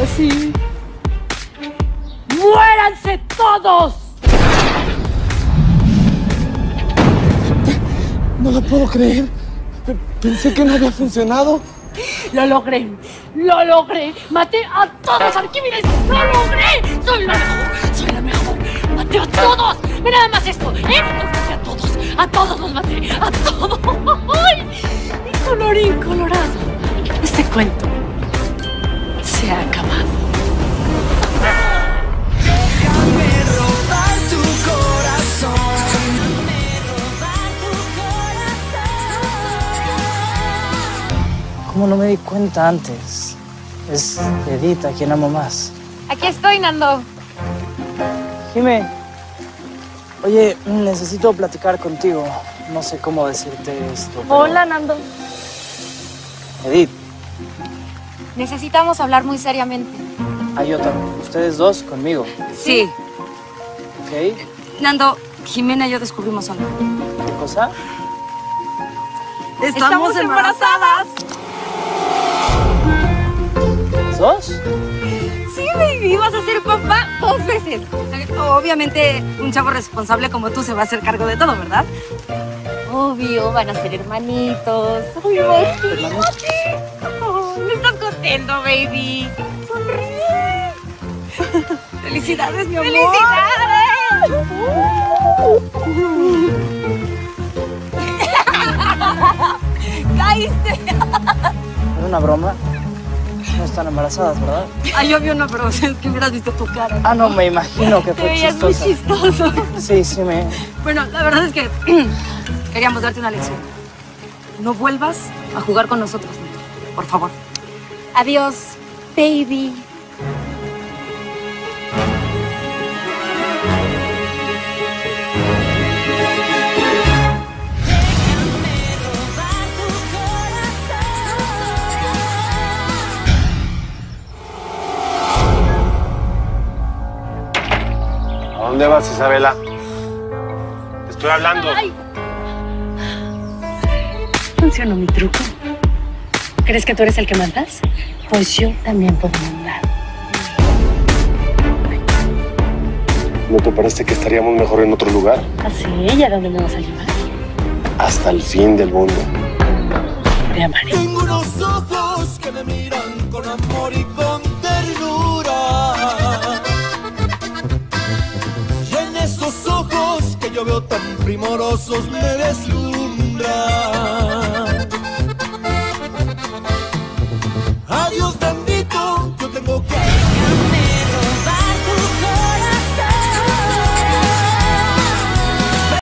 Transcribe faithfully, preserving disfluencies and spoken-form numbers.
así. ¡Muéranse todos! No lo puedo creer. Pensé que no había funcionado. Lo logré, lo logré. Maté a todos Arquímedes. ¡Lo logré! ¡Soy la mejor! ¡Soy la mejor! ¡Maté a todos! ¡Ve nada más esto! ¿Eh? Los maté a todos. A todos los maté. ¡A todos! ¡Ay! Y colorín colorado. Este cuento se ha acabado. Déjame robar tu corazón. Déjame robar tu corazón. ¿Cómo no me di cuenta antes? Es Edith a quien amo más. Aquí estoy, Nando. Jimé, oye, necesito platicar contigo. No sé cómo decirte esto. Pero... Hola, Nando. Edith. Necesitamos hablar muy seriamente. Ah, yo también. Ustedes dos conmigo. Sí. ¿Ok? Nando, Jimena y yo descubrimos algo. ¿Qué cosa? ¡Estamos, Estamos embarazadas! ¿Las dos? Sí, baby, vas a ser papá dos veces. Obviamente, un chavo responsable como tú se va a hacer cargo de todo, ¿verdad? Obvio, van a ser hermanitos. ¡Ay, imagínate! Oh, ¿no estás contento, baby? ¡Sonríe! ¡Felicidades, mi amor! ¡Felicidades! ¡Caíste! ¿Era una broma? No están embarazadas, ¿verdad? Ay, obvio no, pero es que hubieras visto tu cara. Ah, no, me imagino que Te fue veías chistosa. muy chistoso. Sí, sí, me... Bueno, la verdad es que queríamos darte una lección. No vuelvas a jugar con nosotros, por favor. Adiós, baby. ¿A dónde vas, Isabela? Te estoy hablando. Ay. ¿Funcionó mi truco? ¿Crees que tú eres el que mandas? Pues yo también puedo mandar. ¿No te parece que estaríamos mejor en otro lugar? ¿Así? ¿Y a dónde me vas a llevar? Hasta el fin del mundo. Te amaré. Tengo unos ojos que me miran con amor y con ternura. Y en esos ojos que yo veo tan primorosos me deslumbran. Adiós bendito, yo tengo que...